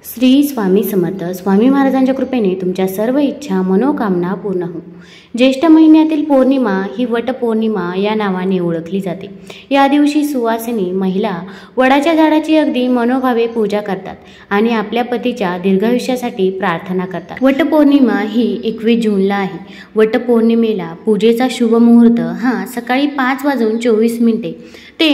श्री स्वामी समर्थ स्वामी महाराजांच्या कृपेने तुमच्या सर्व इच्छा मनोकामना पूर्ण हो। ज्येष्ठ महिन्यातील पौर्णिमा ही वटपौर्णिमा या नावाने ओळखली जाते। या दिवशी सुवासिनी महिला वडाच्या झाडाची अगदी मनोभावे पूजा करतात आणि आपल्या पतीच्या दीर्घायुष्यासाठी प्रार्थना करतात। वटपौर्णिमा ही 21 जूनला आहे। वटपौर्णिमेला पूजेचा शुभ मुहूर्त हा सकाळी 5:24 ते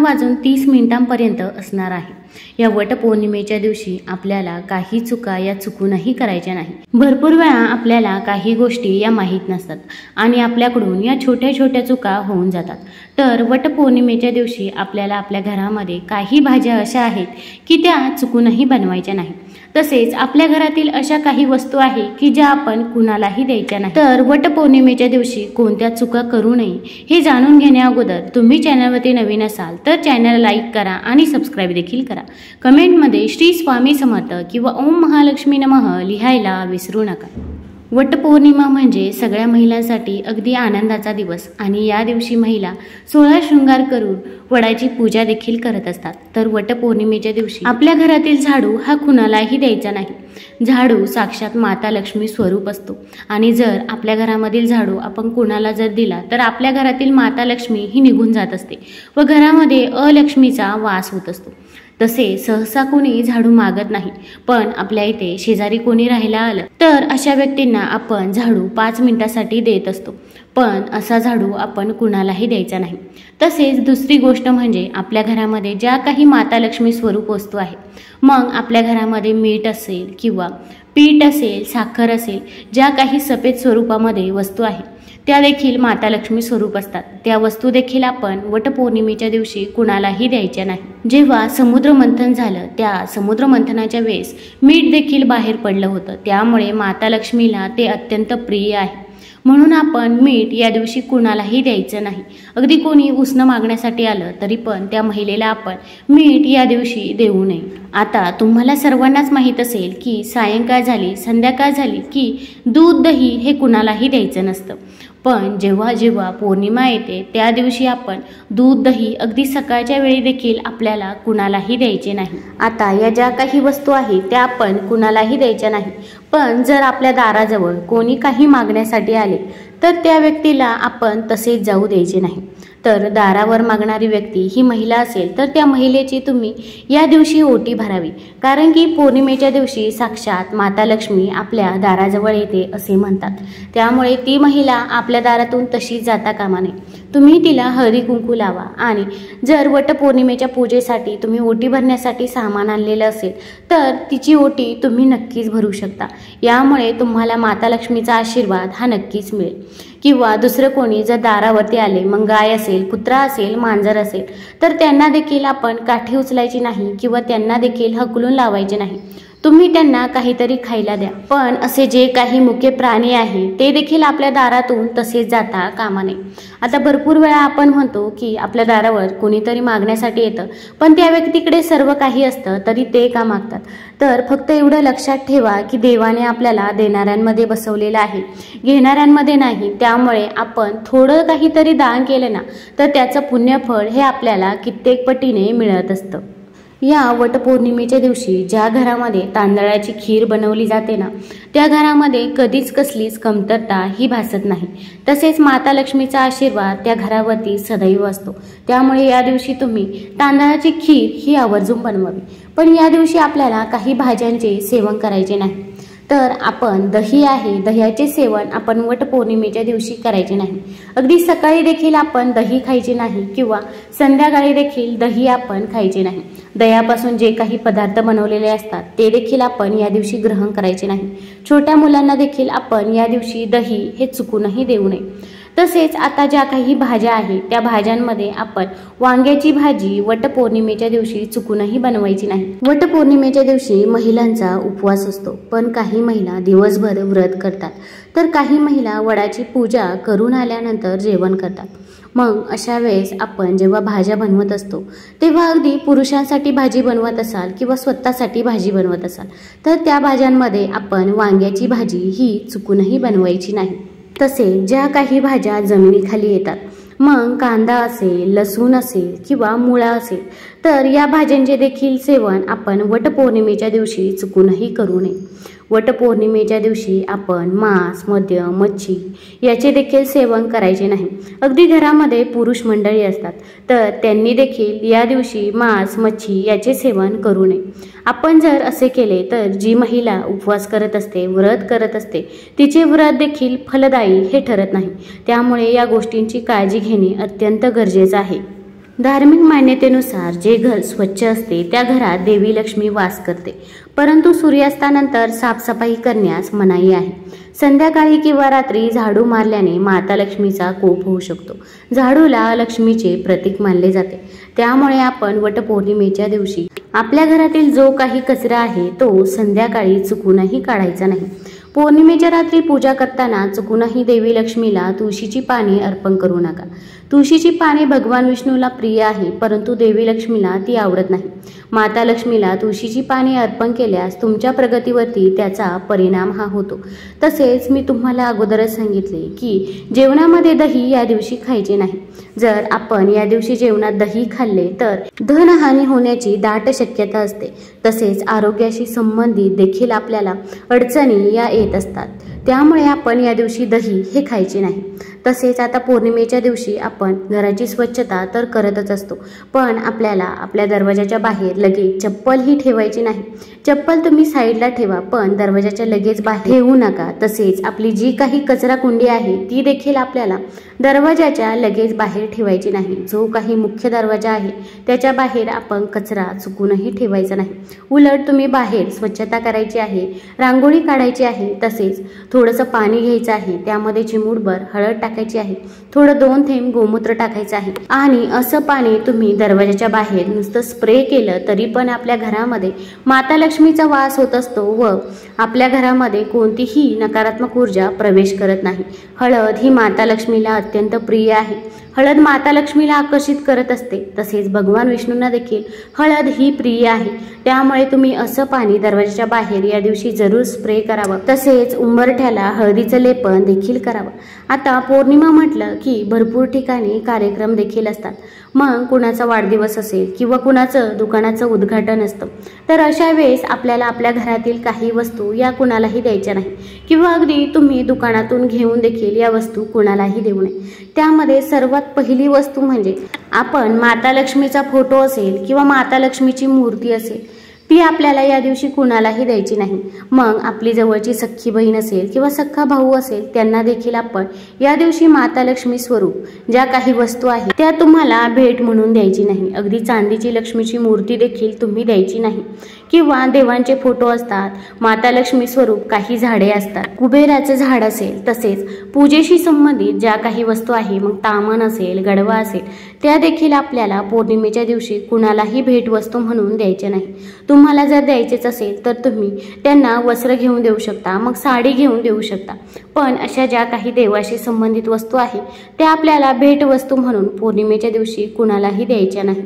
10:30 असणार आहे। या वटपौर्णिमेच्या दिवशी आपल्याला काही चुका या चुकूनही करायच्या नाही। भरपूर वेळा आपल्याला काही गोष्टी या माहीत नसतात आणि आपल्याकडून या छोट्या छोट्या चुका होऊन जातात। तर वटपौर्णिमेच्या दिवशी आपल्याला आपल्या घरामध्ये काही भाज्या अशा आहेत की त्या चुकूनही बनवायच्या नाही। तसेच आपल्या घरातील अशा काही वस्तू आहे की ज्या आपण कुणालाही द्यायच्या नाही। तर वटपौर्णिमेच्या दिवशी कोणत्या चुका करू नये हे जाणून घेण्याअगोदर तुम्ही चॅनलवरती नवीन असाल तर चॅनल लाईक करा आणि सबस्क्राईब देखील करा। कमेंटमध्ये श्री स्वामी समर्थ किंवा ओम महालक्ष्मी नमः लिहायला विसरू नका। वटपौर्णिमा म्हणजे सगळ्या महिलांसाठी अगदी आनंदाचा दिवस आणि या दिवशी महिला 16 शृंगार करून वडाची पूजा देखील करत असतात। तर वटपौर्णिमेच्या दिवशी आपल्या घरातील झाडू हा कुणालाही द्यायचा नाही। झाडू साक्षात माता लक्ष्मी स्वरूप असतो आणि जर आपल्या घरामधील झाडू आपण कुणाला जर दिला तर आपल्या घरातील माता लक्ष्मी ही निघून जात असते व घरामध्ये अलक्ष्मीचा वास होत असतो। तसे सहसा कोणी झाडू मागत नाही, पण आपल्या इथे शेजारी कोणी राहायला आलं तर अशा व्यक्तींना आपण झाडू 5 मिनिटासाठी देत असतो, पण असा झाडू आपण कुणालाही द्यायचा नाही। तसेच दुसरी गोष्ट म्हणजे आपल्या घरामध्ये ज्या काही माता लक्ष्मी स्वरूप वस्तू आहे, मग आपल्या घरामध्ये मीठ असेल किंवा पीठ असेल, साखर असेल, ज्या काही सफेद स्वरूपामध्ये वस्तू आहे त्या देखील माता लक्ष्मी स्वरूप असतात। त्या वस्तू देखील आपण वटपौर्णिमेच्या दिवशी कुणालाही द्यायच्या नाही। जेव्हा समुद्र मंथन झालं त्या समुद्र मंथनाच्या वेळेस मीठ देखील बाहेर पडलं होतं, त्यामुळे माता लक्ष्मीला ते अत्यंत प्रिय आहे, म्हणून आपण मीठ या दिवशी कुणालाही द्यायचं नाही। अगदी कोणी उसनं मागण्यासाठी आलं तरी पण त्या महिलेला आपण मीठ या दिवशी देऊ नये। आता तुम्हाला सर्वांनाच माहीत असेल की सायंकाळ झाली, संध्याकाळ झाली की दूध दही हे कुणालाही द्यायचं नसतं, पण जेव्हा जेव्हा पौर्णिमा येते त्या दिवशी आपण दूध दही अगदी सकाळच्या वेळी देखील आपल्याला कुणालाही द्यायचे नाही। आता या ज्या काही वस्तू आहेत त्या आपण कुणालाही द्यायच्या नाही, पण जर आपल्या दाराजवळ कोणी काही मागण्यासाठी आले तर त्या व्यक्तीला आपण तसेच जाऊ द्यायचे नाही। तर दारावर मागणारी व्यक्ती ही महिला असेल तर त्या महिलेची तुम्ही या दिवशी ओटी भरावी, कारण की पौर्णिमेच्या दिवशी साक्षात माता लक्ष्मी आपल्या दाराजवळ येते असे म्हणतात। त्यामुळे ती महिला आपल्या दारातून तशी जाता कामा नये। तुम्ही तिला हळदी कुंकू लावा आणि जर वटपौर्णिमेच्या पूजेसाठी तुम्ही ओटी भरण्यासाठी सामान आणलेलं असेल तर तिची ओटी तुम्ही नक्कीच भरू शकता। यामुळे तुम्हाला माता लक्ष्मीचा आशीर्वाद हा नक्कीच मिळेल। किंवा दुसरं कोणी जर दारावरती आले, मग गाय असेल, कुत्रा असेल, मांजर असेल, तर त्यांना देखील आपण काठी उचलायची नाही किंवा त्यांना देखील हकलून लावायचे नाही। तुम्ही त्यांना काहीतरी खायला द्या, पण असे जे काही मुके प्राणी आहे ते देखील आपल्या दारातून तसेच जाता कामा नये। आता भरपूर वेळा आपण म्हणतो की आपल्या दारावर कोणीतरी मागण्यासाठी येतं, पण त्या व्यक्तीकडे सर्व काही असतं तरी ते का मागतात। तर फक्त एवढं लक्षात ठेवा की देवाने आपल्याला देणाऱ्यांमध्ये बसवलेलं आहे, घेणाऱ्यांमध्ये नाही। त्यामुळे आपण थोडं काहीतरी दान केलं ना तर त्याचं पुण्यफळ हे आपल्याला कित्येक पटीने मिळत असतं। या वटपौर्णिमेच्या दिवशी ज्या घरामध्ये तांदळाची खीर बनवली जाते ना त्या घरामध्ये कधीच कसलीच कमतरता ही भासत नाही। तसेच माता लक्ष्मीचा आशीर्वाद त्या घरावरती सदैव असतो। त्यामुळे या दिवशी तुम्ही तांदळाची खीर ही आवर्जून बनवावी, पण या दिवशी आपल्याला काही भाज्यांचे सेवन करायचे नाही। तर आपण दही आहे, दह्याचे सेवन आपण वटपौर्णिमेच्या दिवशी करायचे नाही। अगदी सकाळी देखील आपण दही खायचे नाही किंवा संध्याकाळी देखील दही आपण खायचे नाही। दह्यापासून जे काही पदार्थ बनवलेले असतात ते देखील आपण या दिवशी ग्रहण करायचे नाही। छोट्या मुलांना देखील आपण या दिवशी दही हे चुकूनही देऊ नये। तसेच आता ज्या काही भाज्या आहेत त्या भाज्यांमध्ये आपण वांग्याची भाजी वटपौर्णिमेच्या दिवशी चुकूनही बनवायची नाही। वटपौर्णिमेच्या दिवशी महिलांचा उपवास असतो, पण काही महिला दिवसभर व्रत करतात, तर काही महिला वडाची पूजा करून आल्यानंतर जेवण करतात। मग अशा वेळेस आपण जेव्हा भाज्या बनवत असतो तेव्हा अगदी पुरुषांसाठी भाजी बनवत असाल किंवा स्वतःसाठी भाजी बनवत असाल तर त्या भाज्यांमध्ये आपण वांग्याची भाजी ही चुकूनही बनवायची नाही। तसे ज्या काही भाज्या जमिनीखाली येतात मग कांदा असेल, लसूण असेल किंवा मुळा असेल तर या भाज्यांचे देखील सेवन आपण वटपौर्णिमेच्या दिवशी चुकूनही करू नये. वटपौर्णिमेच्या दिवशी आपण मांस, मद्य, मच्छी याचे देखील सेवन करायचे नाही. अगदी घरामध्ये पुरुष मंडळी असतात तर त्यांनी देखील या दिवशी मांस, मच्छी याचे सेवन करू नये. आपण जर असे केले तर जी महिला उपवास करत असते, व्रत करत असते, तिचे व्रत देखील फलदायी हे ठरत नाही. त्यामुळे या गोष्टींची काळजी घेणे अत्यंत गरजेचं आहे. धार्मिक मान्यतेनुसार जे घर स्वच्छ असते त्या घरात देवी लक्ष्मी वास करते, परंतु सूर्यास्तानंतर साफसफाई करण्यास मनाई आहे. संध्याकाळी किंवा रात्री झाडू मारल्याने माता लक्ष्मीचा कोप होऊ शकतो. झाडूला लक्ष्मीचे प्रतीक मानले जाते. त्यामुळे आपण वटपौर्णिमेच्या दिवशी आपल्या घरातील जो काही कचरा आहे तो संध्याकाळी चुकूनही काढायचा नाही. पौर्णिमेच्या रात्री पूजा करताना चुकूनही देवी लक्ष्मीला तुळशीची पाने अर्पण करू नका. तुळशीची पाने भगवान विष्णूला प्रिय आहे, परंतु देवी लक्ष्मीला ती आवडत नाही. माता लक्ष्मीला तुळशीची पाने अर्पण केल्यास तुमच्या प्रगतीवरती त्याचा परिणाम हा होतो. तसेच मी तुम्हाला अगोदरच सांगितले की जेवणामध्ये दही या दिवशी खायचे नाही. जर आपण या दिवशी जेवणात दही खाल्ले तर धनहानी होण्याची दाट शक्यता असते. तसेच आरोग्याशी संबंधित देखील आपल्याला अडचणी या येत असतात. त्यामुळे आपण या दिवशी दही हे खायचे नाही. तसेच आता पौर्णिमेच्या दिवशी आपण घराची स्वच्छता तर करतच असतो, पण आपल्याला आपल्या दरवाजाच्या बाहेर लगेच चप्पल ही ठेवायची नाही. चप्पल तुम्ही साईडला ठेवा, पण दरवाजाच्या लगेच बाहेर ठेवू नका. तसेच आपली जी काही कचरा कुंडी आहे ती देखील आपल्याला दरवाजाच्या लगेच बाहेर ठेवायची नाही. जो काही मुख्य दरवाजा आहे त्याच्या बाहेर आपण कचरा चुकूनही ठेवायचा नाही. उलट तुम्ही बाहेर स्वच्छता करायची आहे, रांगोळी काढायची आहे. तसेच थोडंसं पाणी घ्यायचं आहे, त्यामध्ये चिमूटभर हळद टाकायची आहे, थोडं 2 थेंब गोमूत्र टाकायचं आहे आणि असं पाणी तुम्ही दरवाजाच्या बाहेर नुसतं स्प्रे केलं तरी पण आपल्या घरामध्ये माता लक्ष्मीचा वास होत असतो व आपल्या घरामध्ये कोणतीही नकारात्मक ऊर्जा प्रवेश करत नाही. हळद ही माता लक्ष्मीला अत्यंत प्रिय आहे. हळद माता लक्ष्मीला आकर्षित करत असते. तसेच भगवान विष्णूंना देखील हळद ही प्रिय आहे. त्यामुळे तुम्ही असं पाणी दरवाजाच्या बाहेर या दिवशी जरूर स्प्रे करावं. तसेच उंबरठ्याला हळदीचं लेपन देखील करावं. आता पौर्णिमा म्हटलं की भरपूर ठिकाणी कार्यक्रम देखील असतात. मग कुणाचा वाढदिवस असेल किंवा कुणाचं दुकानाचं उद्घाटन असतं तर अशा वेळेस आपल्याला आपल्या घरातील काही वस्तू या कुणालाही द्यायच्या नाही किंवा अगदी तुम्ही दुकानातून घेऊन देखील या वस्तू कुणालाही देऊ नये. त्यामध्ये सर्वात पहिली वस्तू म्हणजे आपण माता लक्ष्मीचा फोटो असेल किंवा माता लक्ष्मीची मूर्ती असेल ती आपल्याला या दिवशी कुणालाही द्यायची नाही. मग आपली जवळची सख्खी बहीण असेल किंवा सख्खा भाऊ असेल त्यांना देखील आपण या दिवशी माता लक्ष्मी स्वरूप ज्या काही वस्तू आहेत त्या तुम्हाला भेट म्हणून द्यायची नाही. अगदी चांदीची लक्ष्मीची मूर्ती देखील तुम्ही द्यायची नाही किंवा देवांचे फोटो असतात, माता लक्ष्मी स्वरूप काही झाडे असतात, कुबेराचं झाड असेल, तसेच पूजेशी संबंधित ज्या काही वस्तू आहे मग तामण असेल, गडवा असेल त्या देखील आपल्याला पौर्णिमेच्या दिवशी कुणालाही भेटवस्तू म्हणून द्यायचे नाही. तुम्हाला जर द्यायचेच असेल तर तुम्ही त्यांना वस्त्र घेऊन देऊ शकता, मग साडी घेऊन देऊ शकता, पण अशा ज्या काही देवाशी संबंधित वस्तू आहेत त्या आपल्याला भेटवस्तू म्हणून पौर्णिमेच्या दिवशी कुणालाही द्यायच्या नाही.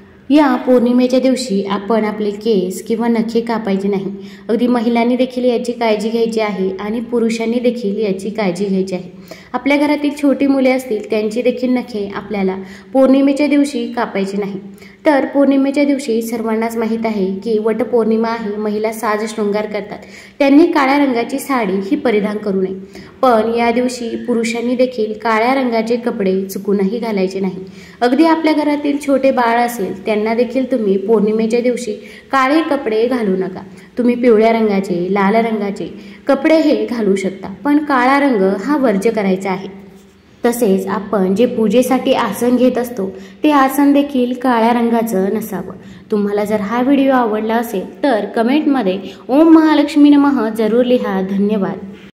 या पौर्णिमेच्या दिवशी आपण आपले केस किंवा नखे कापायचे नाही. अगदी महिलांनी देखील याची काळजी घ्यायची आहे आणि पुरुषांनी देखील याची काळजी घ्यायची आहे. आपल्या घरातील छोटी मुले असतील त्यांची देखील नखे आपल्याला पौर्णिमेच्या दिवशी कापायची नाही. तर पौर्णिमेच्या दिवशी सर्वांनाच माहीत आहे की वटपौर्णिमा आहे, महिला साज शृंगार करतात, त्यांनी काळ्या रंगाची साडी ही परिधान करू नये. पण या दिवशी पुरुषांनी देखील काळ्या रंगाचे कपडे चुकूनही घालायचे नाही. अगदी आपल्या घरातील छोटे बाळ असेल त्यांना देखील तुम्ही पौर्णिमेच्या दिवशी काळे कपडे घालू नका. तुम्ही पिवळ्या रंगाचे, लाल रंगाचे कपडे हे घालू शकता, पण काळा रंग हा वर्ज्य करायचा आहे. तसेच आपण जे पूजेसाठी आसन घेत असतो ते आसन देखील काळ्या रंगाचं नसावं. तुम्हाला जर हा व्हिडिओ आवडला असेल तर कमेंटमध्ये ओम महालक्ष्मी नमः जरूर लिहा. धन्यवाद.